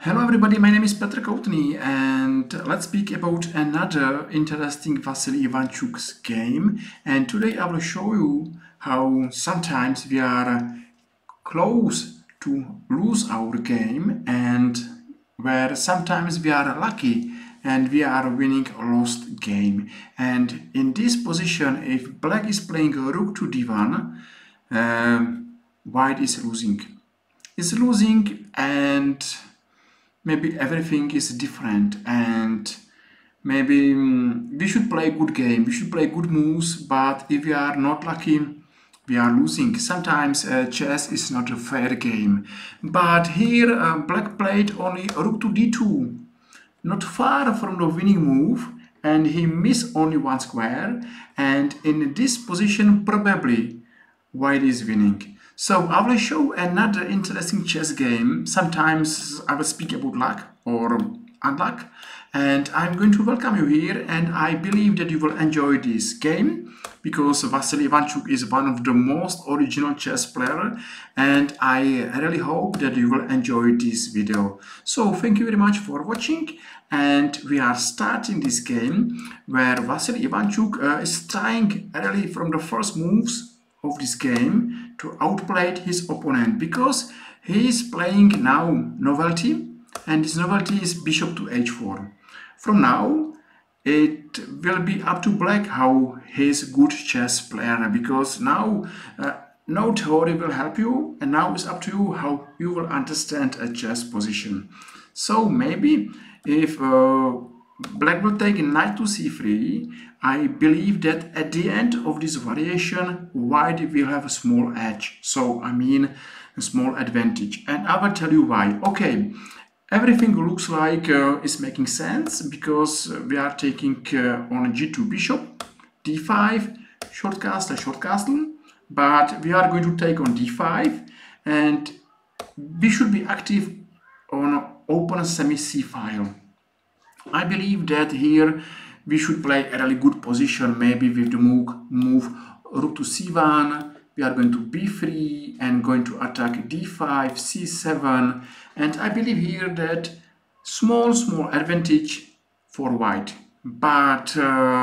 Hello everybody, my name is Petr Koutný and let's speak about another interesting Vasily Ivanchuk's game. And today I will show you how sometimes we are close to lose our game and where sometimes we are lucky and we are winning a lost game. And in this position, if black is playing rook to d1, white is losing. It's losing and maybe everything is different and maybe we should play good game, we should play good moves, but if we are not lucky, we are losing. Sometimes chess is not a fair game. But here black played only rook to d2, not far from the winning move, and he missed only one square, and in this position probably white is winning. So I will show another interesting chess game. Sometimes I will speak about luck or unluck, and I'm going to welcome you here, and I believe that you will enjoy this game because Vasily Ivanchuk is one of the most original chess player, and I really hope that you will enjoy this video. So thank you very much for watching, and we are starting this game where Vasily Ivanchuk is trying really from the first moves of this game to outplay his opponent, because he is playing now novelty, and this novelty is bishop to h4. From now it will be up to black how he is good chess player, because now no theory will help you, and now it's up to you how you will understand a chess position. So maybe if black will take knight to c3, I believe that at the end of this variation, white will have a small edge. So I mean a small advantage. And I will tell you why. Okay, everything looks like it's making sense, because we are taking on g2 bishop, d5, short castle, but we are going to take on d5, and we should be active on open semi-c file. I believe that here we should play a really good position, maybe with the move rook to c1, we are going to b3 and going to attack d5, c7, and I believe here that small advantage for white. But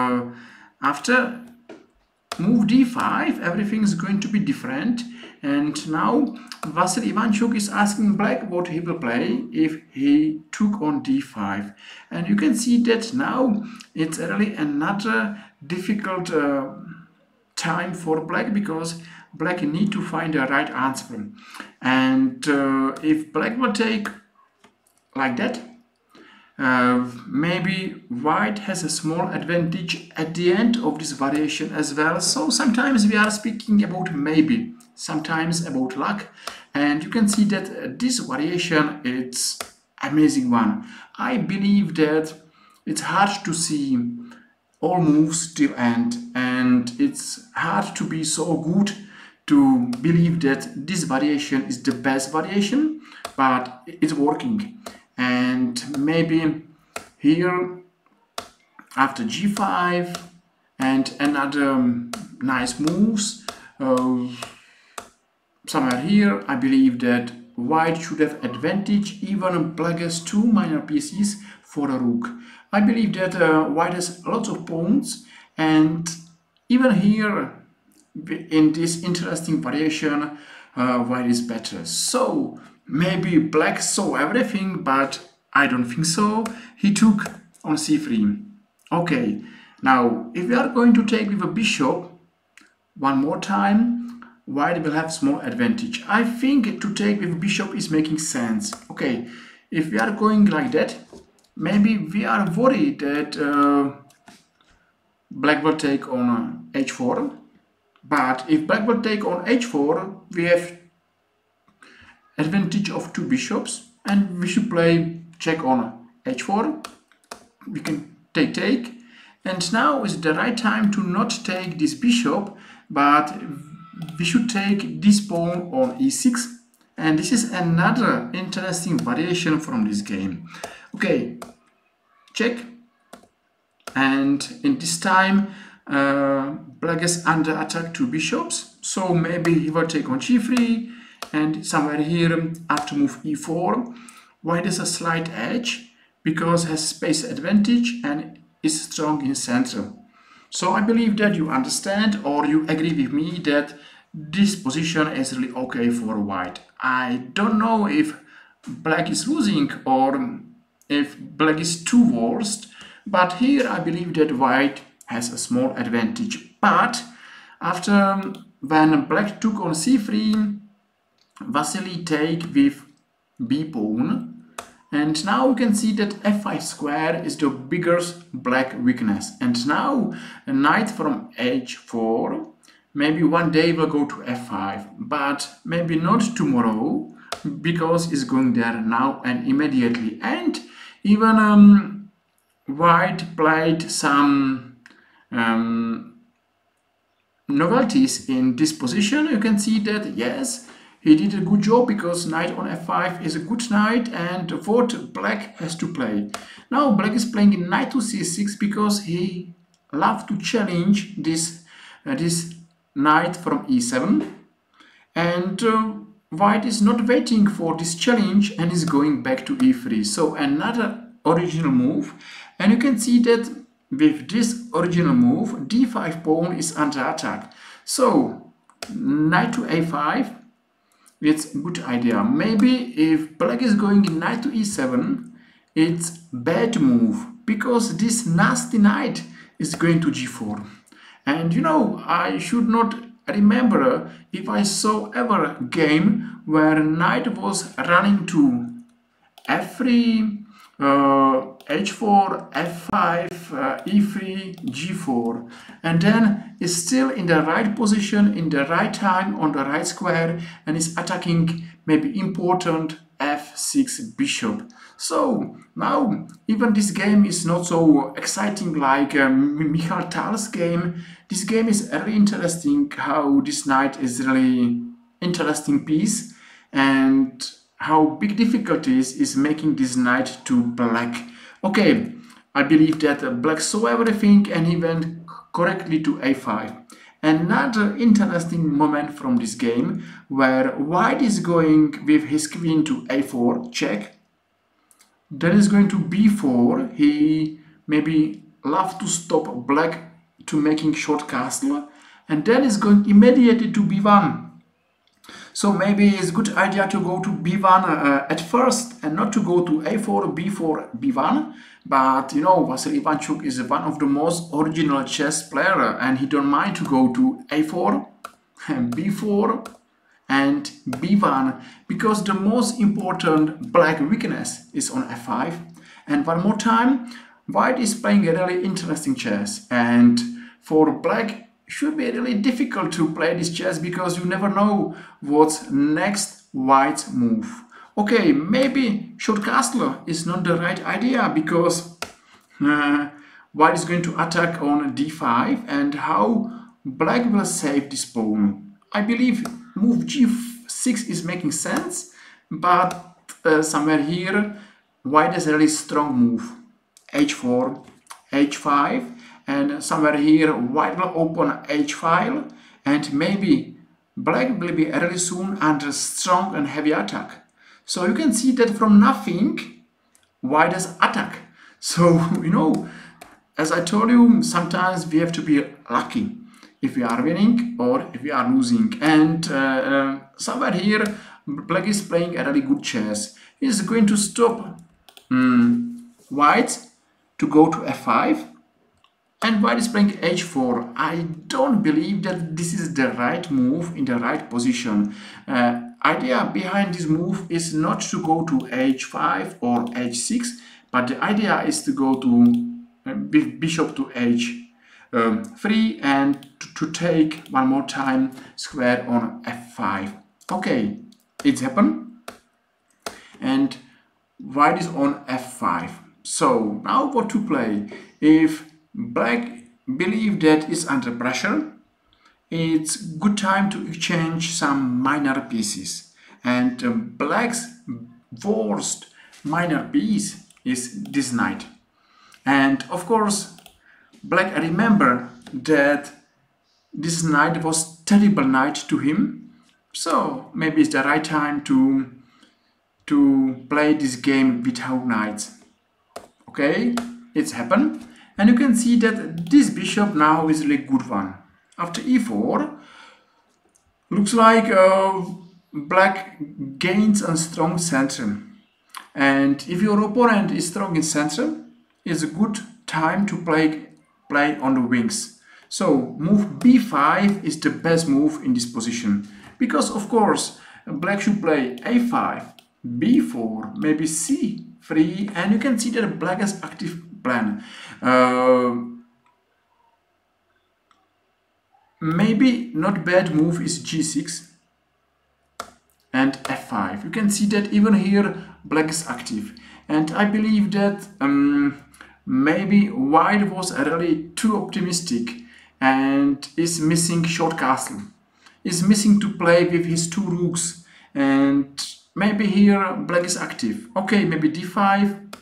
after move d5, everything is going to be different, and now Vasily Ivanchuk is asking black what he will play if he took on d5, and you can see that now it's really another difficult time for black, because black need to find the right answer. And if black will take like that, maybe white has a small advantage at the end of this variation as well. So sometimes we are speaking about maybe, sometimes about luck, and you can see that this variation, it's amazing one. I believe that it's hard to see all moves till end, and it's hard to be so good to believe that this variation is the best variation, but it's working. And maybe here after g5 and another nice moves, somewhere here I believe that white should have advantage. Even black has two minor pieces for a rook. I believe that white has lots of pawns, and even here in this interesting variation white is better. So maybe black saw everything, but I don't think so. He took on c3. Okay, now if we are going to take with a bishop one more time, white will have small advantage. I think to take with bishop is making sense. Okay, if we are going like that, maybe we are worried that black will take on h4. But if black will take on h4, we have advantage of two bishops, and we should play check on h4. We can take, and now is the right time to not take this bishop, but we should take this pawn on e6, and this is another interesting variation from this game. Okay, check, and in this time black is under attack two bishops, so maybe he will take on g3, and somewhere here after move e4 white has a slight edge because it has space advantage and is strong in center. So I believe that you understand or you agree with me that this position is really okay for white. I don't know if black is losing or if black is too worst, but here I believe that white has a small advantage. But after when black took on c3, Vasily take with b pawn, and now you can see that f5 square is the biggest black weakness. And now a knight from h4, maybe one day will go to f5, but maybe not tomorrow, because it's going there now and immediately. And even white played some novelties in this position. You can see that yes, he did a good job because knight on f5 is a good knight, and what black has to play. Now black is playing in knight to c6 because he loves to challenge this knight from e7, and white is not waiting for this challenge and is going back to e3. So another original move, and you can see that with this original move d5 pawn is under attack. So knight to a5, it's a good idea. Maybe if black is going in knight to e7, it's bad move because this nasty knight is going to g4. And you know, I should not remember if I saw ever a game where knight was running to f3, h4, f5, e3, g4, and then is still in the right position, in the right time, on the right square, and is attacking maybe important f6 bishop. So now even this game is not so exciting like Michal Tal's game. This game is really interesting, how this knight is really interesting piece, and how big difficulties is making this knight to black. Okay, I believe that black saw everything and he went correctly to a5. Another interesting moment from this game where white is going with his queen to a4, check. Then is going to b4. He maybe love to stop black to making short castle, and then is going immediately to b1. So maybe it's a good idea to go to b1 at first and not to go to a4, b4, b1. But you know, Vasily Ivanchuk is one of the most original chess player, and he don't mind to go to a4 and b4 and b1 because the most important black weakness is on f5. And one more time, white is playing a really interesting chess, and for black should be really difficult to play this chess because you never know what's next white's move. Okay, maybe short castle is not the right idea because white is going to attack on d5, and how black will save this pawn. I believe move g6 is making sense, but somewhere here white has a really strong move, h4, h5, and somewhere here white will open h file, and maybe black will be really soon under strong and heavy attack. So you can see that from nothing white has attack. So you know, as I told you, sometimes we have to be lucky if we are winning or if we are losing. And somewhere here black is playing a really good chess. He's going to stop white to go to f5, and white is playing h4. I don't believe that this is the right move in the right position. Idea behind this move is not to go to h5 or h6, but the idea is to go to bishop to h3 and to take one more time square on f5. Okay, it's happened, and white is on f5. So now what to play? If black believe that is under pressure, it's good time to exchange some minor pieces. And black's worst minor piece is this knight. And of course, black remember that this knight was terrible knight to him. So maybe it's the right time to to play this game without knights. Okay, it's happened, and you can see that this bishop now is a really good one. After e4, looks like black gains a strong center, and if your opponent is strong in center, it's a good time to play on the wings. So move b5 is the best move in this position, because of course black should play a5, b4, maybe c3, and you can see that black has active plan. Maybe not bad move is g6 and f5. You can see that even here black is active, and I believe that maybe white was really too optimistic and is missing short castle, is missing to play with his two rooks, and maybe here black is active. Okay, maybe d5,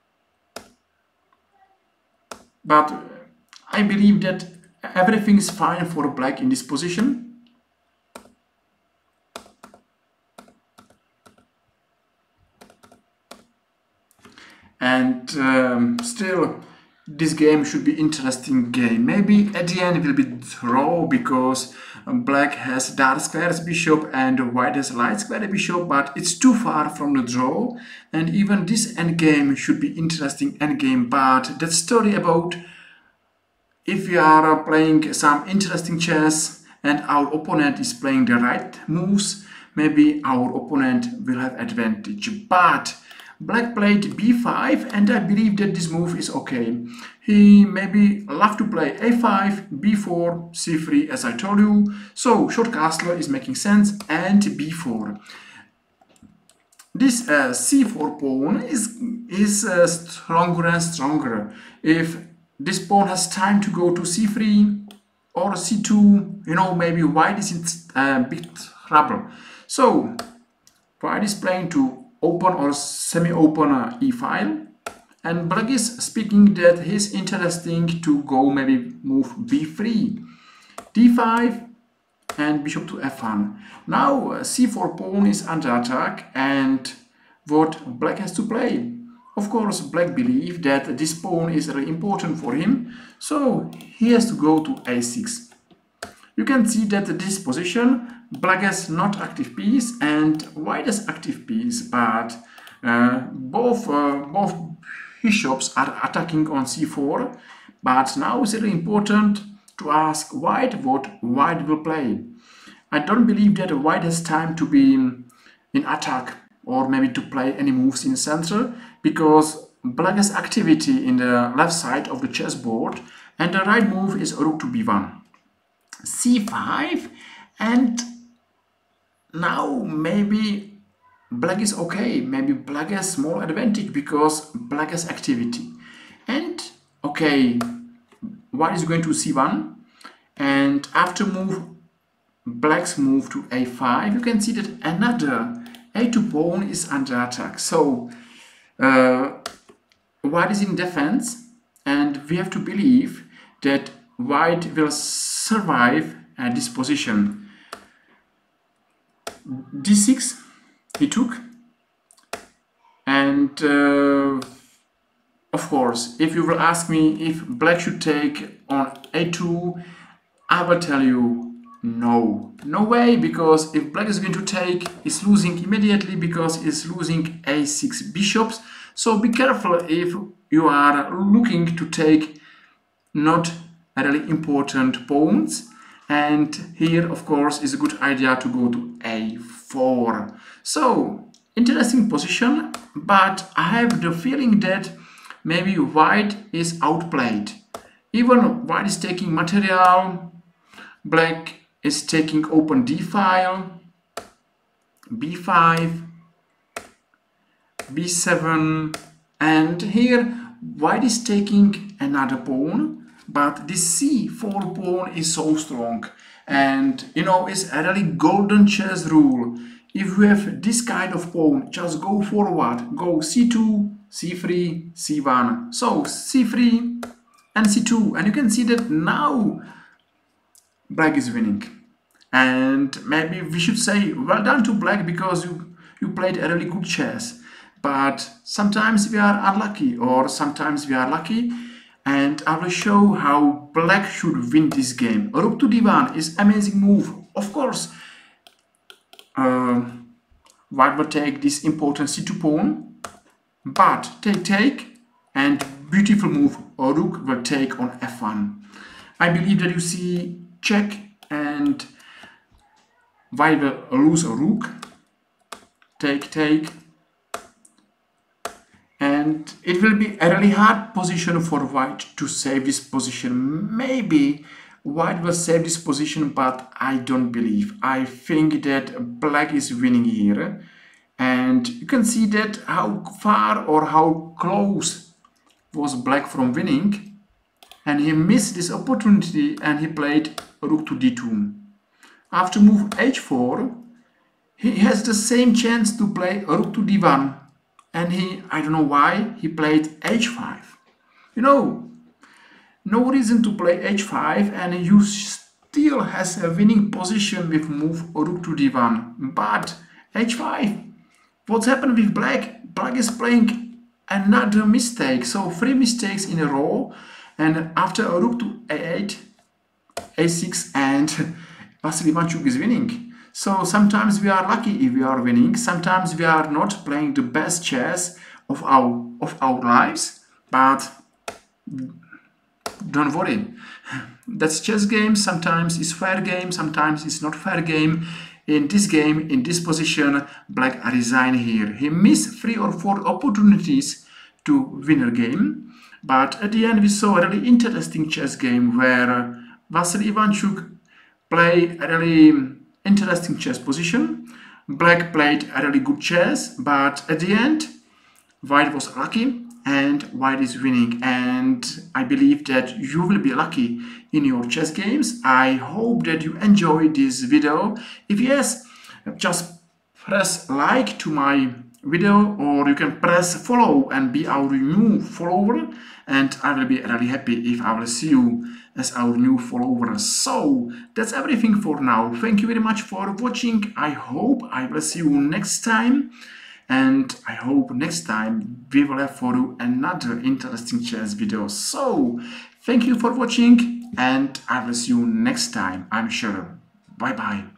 but I believe that everything is fine for black in this position. And still, this game should be interesting game. Maybe at the end it will be draw, because black has dark squares bishop and white has light square bishop, but it's too far from the draw, and even this endgame should be interesting endgame. But that story about if we are playing some interesting chess and our opponent is playing the right moves, maybe our opponent will have advantage. But black played b5, and I believe that this move is okay. He maybe love to play a5, b4, c3, as I told you. So short castle is making sense, and b4. This c4 pawn is stronger and stronger. If this pawn has time to go to c3 or c2, you know, maybe white is in big trouble. So white is playing to open or semi-open e-file, and black is speaking that he's interesting to go maybe move b3, d5, and bishop to f1. Now c4 pawn is under attack, and what black has to play? Of course, black believes that this pawn is really important for him, so he has to go to a6. You can see that this position, black has not active piece and white has active piece, but both bishops are attacking on c4. But now it's really important to ask white what white will play. I don't believe that white has time to be in attack or maybe to play any moves in center, because black has activity in the left side of the chessboard, and the right move is rook to b1, c5, and now maybe black is okay. Maybe black has small advantage because black has activity. And okay, white is going to c1, and after move black's move to a5, you can see that another a2 pawn is under attack. So white is in defense, and we have to believe that white will survive at this position. d6 he took, and of course, if you will ask me if black should take on a2, I will tell you no way, because if black is going to take, he's losing immediately, because he's losing a6 bishops. So be careful if you are looking to take not really important pawns, and here of course is a good idea to go to a4. So interesting position, but I have the feeling that maybe white is outplayed. Even white is taking material, black is taking open d file, b5, b7, and here white is taking another pawn, but this c4 pawn is so strong, and you know, it's a really golden chess rule. If you have this kind of pawn, just go forward, go c2, c3, c1, so c3 and c2, and you can see that now black is winning. And maybe we should say well done to black, because you played a really good chess. But sometimes we are unlucky, or sometimes we are lucky, and I will show how black should win this game. Rook to d1 is amazing move. Of course, white will take this important c2 pawn, but take, and beautiful move, rook will take on f1. I believe that you see check, and white will lose a rook, take, and it will be a really hard position for white to save this position. Maybe white will save this position, but I don't believe. I think that black is winning here, and you can see that how far or how close was black from winning, and he missed this opportunity and he played rook to d2. After move h4, he has the same chance to play rook to d1, and I don't know why, he played h5. You know, no reason to play h5, and you still has a winning position with move rook to d1. But h5, what's happened with black? Black is playing another mistake, so 3 mistakes in a row, and after a rook to a8, a6, and Vasily Ivanchuk is winning. So sometimes we are lucky if we are winning, sometimes we are not playing the best chess of our lives, but don't worry. That's chess game. Sometimes it's fair game, sometimes it's not fair game. In this game, in this position, black resigned here. He missed 3 or 4 opportunities to win a game, but at the end we saw a really interesting chess game where Vasily Ivanchuk played a really interesting chess position. Black played a really good chess, but at the end white was lucky and white is winning. And I believe that you will be lucky in your chess games. I hope that you enjoyed this video. If yes, just press like to my video, or you can press follow and be our new follower, and I will be really happy if I will see you as our new follower. So that's everything for now. Thank you very much for watching. I hope I will see you next time, and I hope next time we will have for you another interesting chess video. So thank you for watching, and I will see you next time, I'm sure. Bye bye.